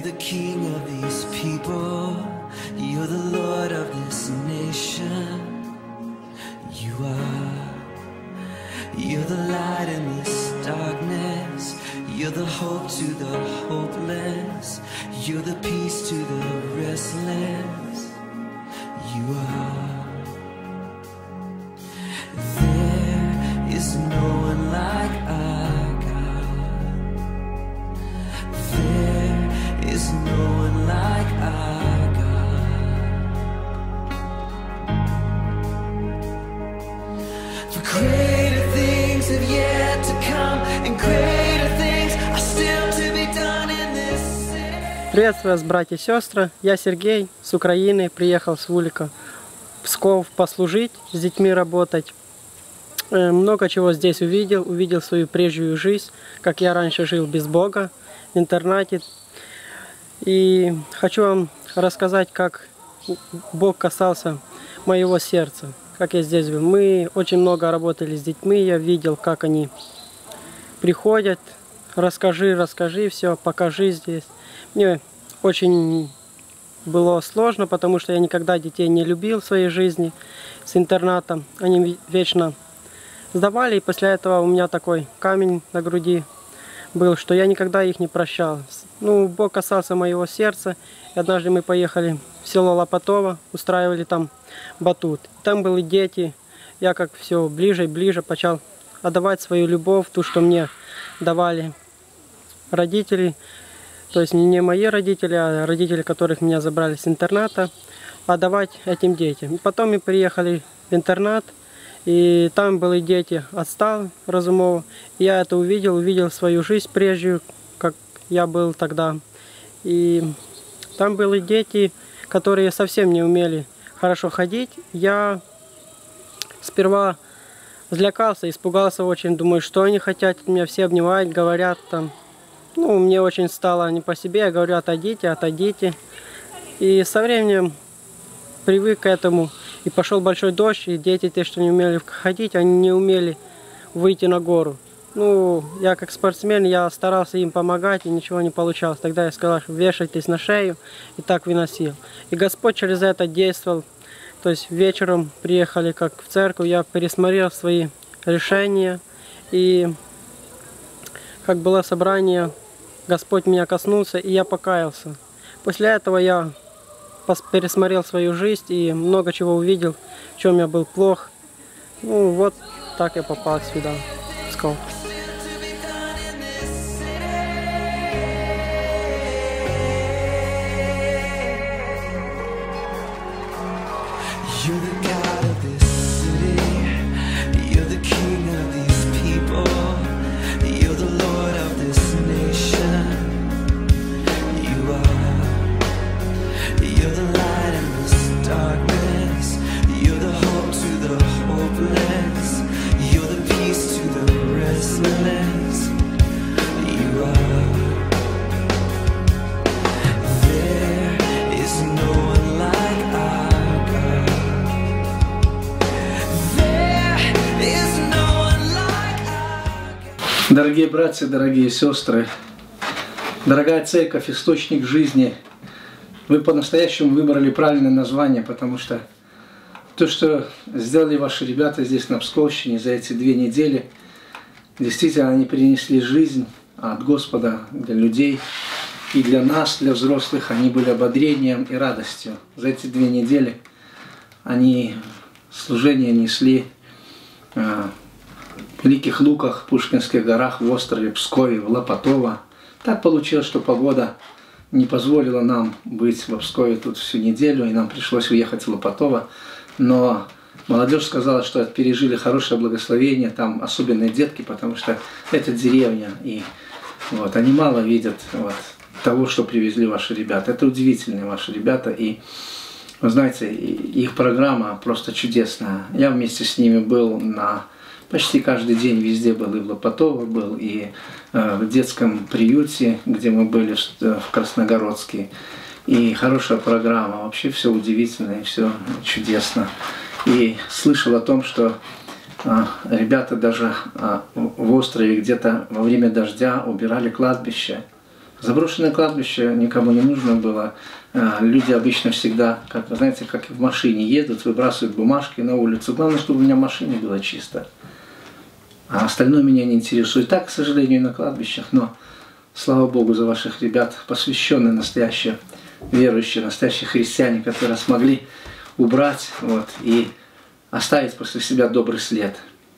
the king of these people. You're the Lord of this nation. You are. You're the light in this darkness. You're the hope to the hopeless. You're the peace to the restless. You are. There is no one like our God. There is no one like our God. For greater things have yet to come, and greater things are still to be done in this city. Приветствую вас, братья и сестры. Я Сергей с Украины, приехал с Вулика в Псков послужить, с детьми работать. Много чего здесь увидел свою прежнюю жизнь, как я раньше жил без Бога в интернате. И хочу вам рассказать, как Бог касался моего сердца, как я здесь был. Мы очень много работали с детьми, я видел, как они приходят, расскажи все, покажи здесь. Мне очень было сложно, потому что я никогда детей не любил в своей жизни с интернатом. Они вечно сдавали, и после этого у меня такой камень на груди был, что я никогда их не прощал. Ну, Бог касался моего сердца. И однажды мы поехали в село Лопатово, устраивали там батут. Там были дети. Я как все ближе и ближе начал отдавать свою любовь, ту, что мне давали родители. То есть не мои родители, а родители, которых меня забрали с интерната, отдавать этим детям. И потом мы приехали в интернат, и там были дети отстал разумово. Я это увидел свою жизнь прежнюю, как я был тогда. И там были дети, которые совсем не умели хорошо ходить. Я сперва злякался, испугался очень, думаю, что они хотят от меня, все обнимают, говорят там. Ну, мне очень стало не по себе, я говорю, отойдите, отойдите. И со временем привык к этому. И пошел большой дождь, и дети, те, что не умели ходить, они не умели выйти на гору. Ну, я как спортсмен, я старался им помогать, и ничего не получалось. Тогда я сказал, вешайтесь на шею, и так выносил. И Господь через это действовал. То есть вечером приехали как в церковь, я пересмотрел свои решения. И как было собрание, Господь меня коснулся, и я покаялся. После этого я пересмотрел свою жизнь и много чего увидел, в чем я был плох. Ну вот так я попал сюда, в Псков. Дорогие братья, дорогие сестры, дорогая церковь, источник жизни, вы по-настоящему выбрали правильное название, потому что то, что сделали ваши ребята здесь на Псковщине за эти 2 недели, действительно они принесли жизнь от Господа для людей, и для нас, для взрослых, они были ободрением и радостью. За эти 2 недели они служение несли в Великих Луках, Пушкинских горах, в острове Пскове, в Лопатово. Так получилось, что погода не позволила нам быть в Пскове тут всю неделю, и нам пришлось уехать в Лопатово. Но молодежь сказала, что пережили хорошее благословение, там особенные детки, потому что это деревня, и вот, они мало видят вот, того, что привезли ваши ребята. Это удивительные ваши ребята, и вы знаете, их программа просто чудесная. Я вместе с ними был почти каждый день, везде был, и в Лопатово был, и в детском приюте, где мы были в Красногородске. И хорошая программа, вообще все удивительно и все чудесно. И слышал о том, что ребята даже в острове где-то во время дождя убирали кладбище. Заброшенное кладбище никому не нужно было. Люди обычно всегда, как, знаете, как в машине едут, выбрасывают бумажки на улицу. Главное, чтобы у меня в машине было чисто. А остальное меня не интересует. Так, к сожалению, на кладбищах. Но слава Богу за ваших ребят, посвященные, настоящие верующие, настоящие христиане, которые смогли убрать и оставить после себя добрый след.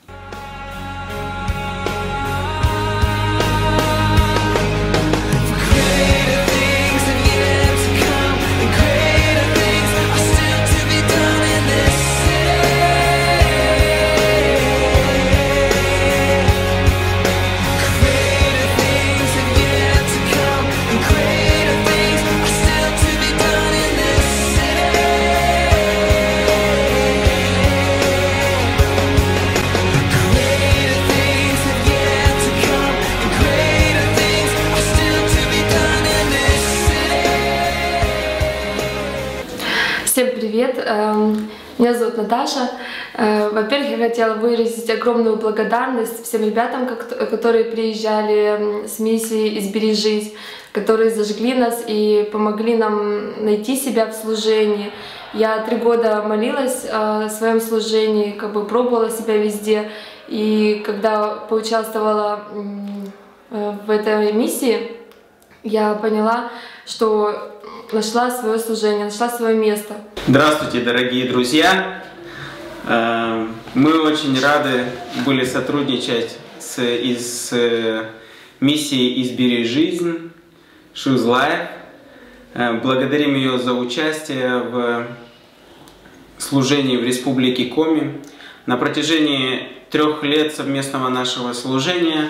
Всем привет! Меня зовут Наташа. Во-первых, я хотела выразить огромную благодарность всем ребятам, которые приезжали с миссией «Избери жизнь», которые зажгли нас и помогли нам найти себя в служении. Я 3 года молилась о своем служении, пробовала себя везде. И когда поучаствовала в этой миссии, я поняла, что нашла свое служение, нашла свое место. Здравствуйте, дорогие друзья! Мы очень рады были сотрудничать с миссией «Избери жизнь» Choose Life. Благодарим ее за участие в служении в Республике Коми. На протяжении 3 лет совместного нашего служения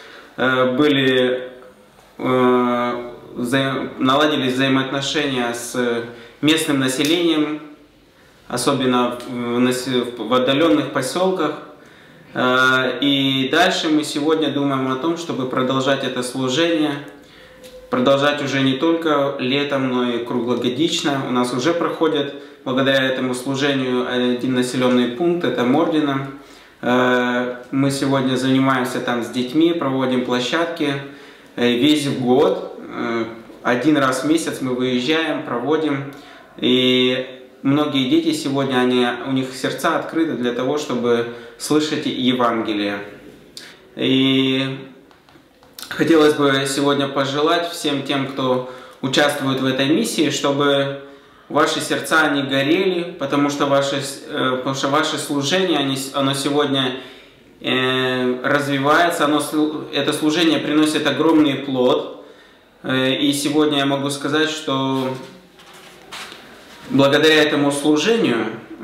наладились взаимоотношения с местным населением, особенно в отдаленных поселках. И дальше мы сегодня думаем о том, чтобы продолжать это служение, продолжать уже не только летом, но и круглогодично. У нас уже проходит, благодаря этому служению, один населенный пункт, это Мордино. Мы сегодня занимаемся там с детьми, проводим площадки весь год. 1 раз в месяц мы выезжаем, проводим. И многие дети сегодня, у них сердца открыты для того, чтобы слышать Евангелие. И хотелось бы сегодня пожелать всем тем, кто участвует в этой миссии, чтобы ваши сердца не горели, потому что ваше служение, оно сегодня развивается, это служение приносит огромный плод. И сегодня я могу сказать, что благодаря этому служению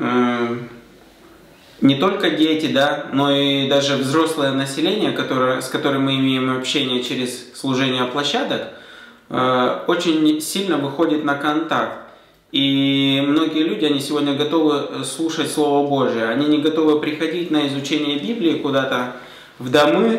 не только дети, но и даже взрослое население, с которым мы имеем общение через служение площадок, очень сильно выходит на контакт. И многие люди, они сегодня готовы слушать Слово Божие. Они не готовы приходить на изучение Библии куда-то в домы,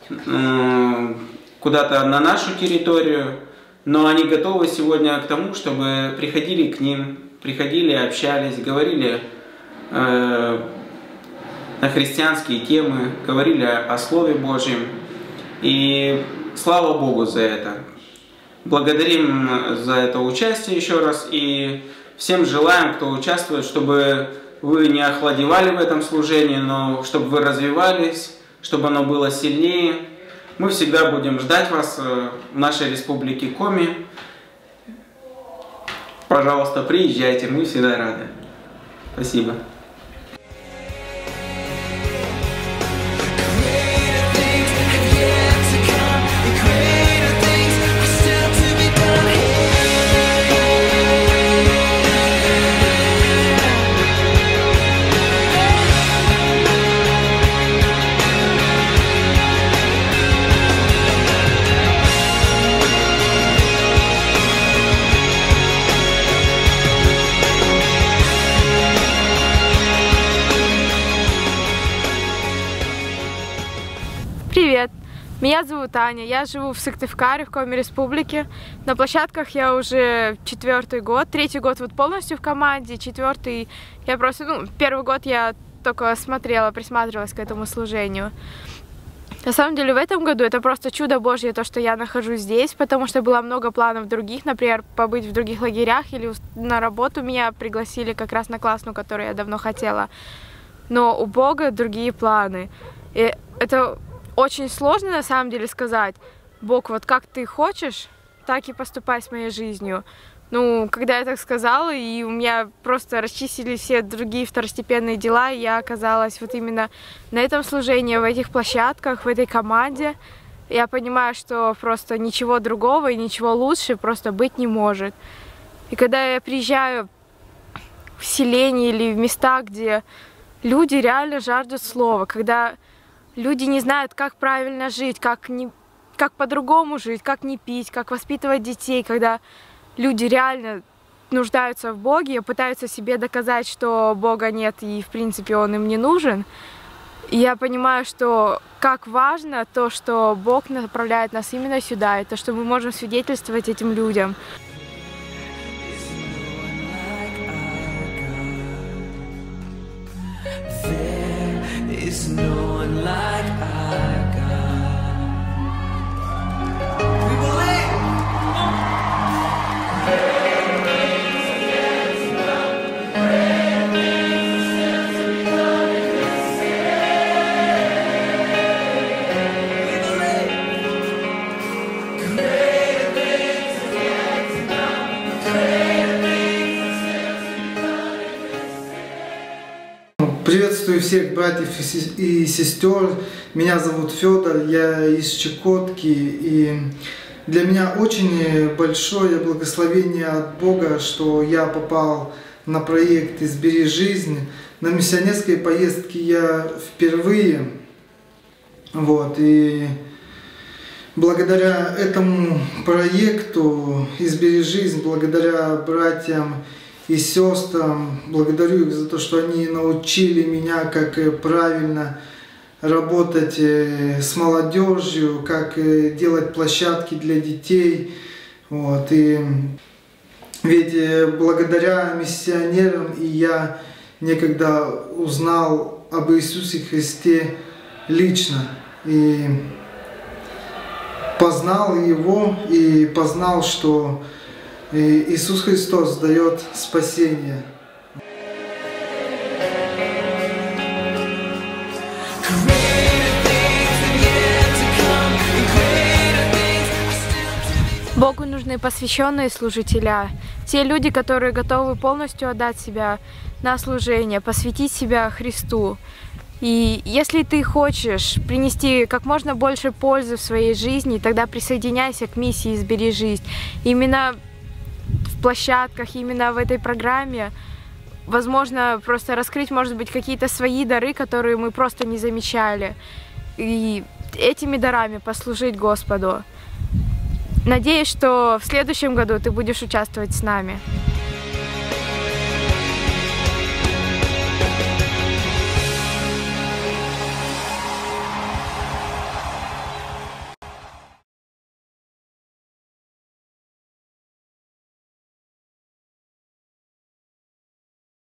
куда-то на нашу территорию, но они готовы сегодня к тому, чтобы приходили к ним, приходили, общались, говорили на христианские темы, говорили о Слове Божьем. И слава Богу за это. Благодарим за это участие еще раз и всем желаем, кто участвует, чтобы вы не охладевали в этом служении, но чтобы вы развивались, чтобы оно было сильнее. Мы всегда будем ждать вас в нашей республике Коми. Пожалуйста, приезжайте, мы всегда рады. Спасибо. Привет! Меня зовут Аня, я живу в Сыктывкаре, в Коми Республике. На площадках я уже 4-й год, 3-й год вот полностью в команде, 4-й я просто, 1-й год я только смотрела, присматривалась к этому служению. На самом деле в этом году это просто чудо Божье, то, что я нахожусь здесь, потому что было много планов других, например, побыть в других лагерях или на работу меня пригласили как раз на классную, которую я давно хотела. Но у Бога другие планы. И это очень сложно на самом деле сказать: Бог, вот как ты хочешь, так и поступай с моей жизнью. Ну, когда я так сказала, и у меня просто расчистили все другие второстепенные дела, и я оказалась вот именно на этом служении, в этих площадках, в этой команде. Я понимаю, что просто ничего другого и ничего лучше просто быть не может. И когда я приезжаю в селение или в места, где люди реально жаждут слова, когда люди не знают, как правильно жить, как по-другому жить, как не пить, как воспитывать детей, когда люди реально нуждаются в Боге, пытаются себе доказать, что Бога нет и, в принципе, Он им не нужен. И я понимаю, что как важно то, что Бог направляет нас именно сюда, и то, что мы можем свидетельствовать этим людям. Приветствую всех братьев и сестер. Меня зовут Федор, я из Чукотки. И для меня очень большое благословение от Бога, что я попал на проект «Избери жизнь». На миссионерской поездке я впервые. И благодаря этому проекту «Избери жизнь», благодаря братьям и сестрам, благодарю их за то, что они научили меня, как правильно работать с молодежью, как делать площадки для детей. И ведь благодаря миссионерам и я некогда узнал об Иисусе Христе лично. И познал Его, и познал, что Иисус Христос дает спасение. Богу нужны посвященные служителя, те люди, которые готовы полностью отдать себя на служение, посвятить себя Христу. И если ты хочешь принести как можно больше пользы в своей жизни, тогда присоединяйся к миссии «Избери жизнь». Именно в площадках, именно в этой программе, возможно, просто раскрыть, может быть, какие-то свои дары, которые мы просто не замечали, и этими дарами послужить Господу. Надеюсь, что в следующем году ты будешь участвовать с нами.